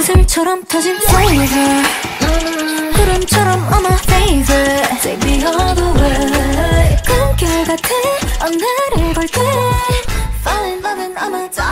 이슬처럼 터진 flavor 구름처럼 on my favorite Take me all the way 꿈결 같은 언나를 볼 때 Fall in love and I'ma die